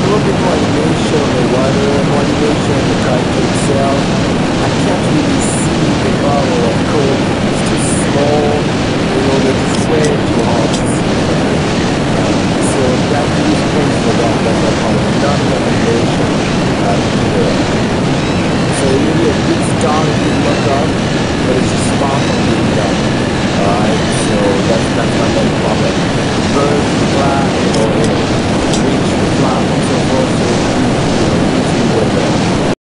a little bit more animation on the water, more animation on the character itself. I can't really